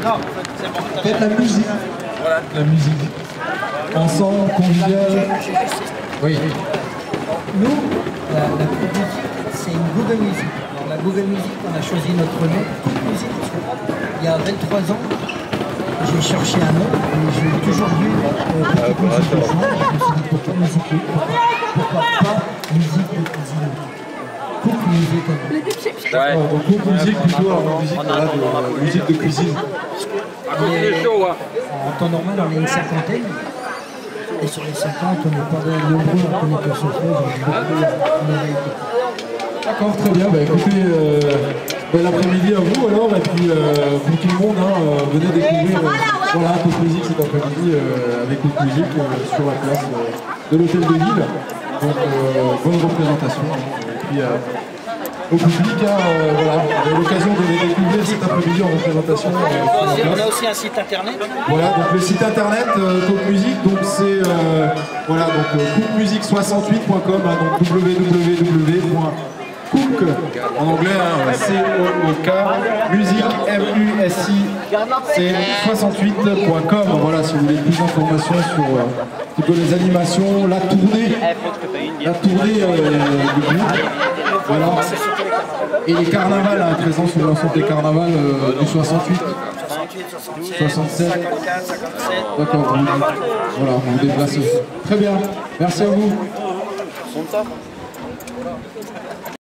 Faites la musique. Voilà, la musique. Ensemble, convivial. Oui. Nous, la Coupe Musique, c'est une Google Music. Alors, la Google Music, on a choisi notre nom, Coupe Musique. Il y a 23 ans, j'ai cherché un nom et j'ai toujours vu Petite Musique de Jean. Je me suis dit pourquoi musique, pourquoi pas musique de cuisine. Coupe Musique. Ouais. Donc Coupe Musique plutôt, alors musique, voilà, de musique de cuisine. En temps normal, on est une cinquantaine. Et sur les 50, on n'est pas nombreux à connaître ce chose. D'accord, très bien. Bah, écoutez, bel après-midi à vous alors. Et puis pour tout le monde, venez découvrir voilà, Coupe Musique cet après-midi avec Coupe Musique sur la place de l'Hôtel de Ville. Donc bonne représentation. Et puis au public, voilà, vous avez l'occasion de les découvrir cet après-midi en représentation. On a aussi un site internet. Voilà, donc le site internet Coupe Musique, donc c'est voilà, donc coupemusique68.com, donc www.cook en anglais, C-O-O-K, musique M-U-S-I-C 68.com. Voilà, si vous voulez plus d'informations sur un petit peu les animations, la tournée du groupe. Voilà. Et les carnavals, présents sur l'ensemble des carnavals du 68, 67, 54, 57. D'accord, voilà, vous vous déplacez. Très bien, merci à vous.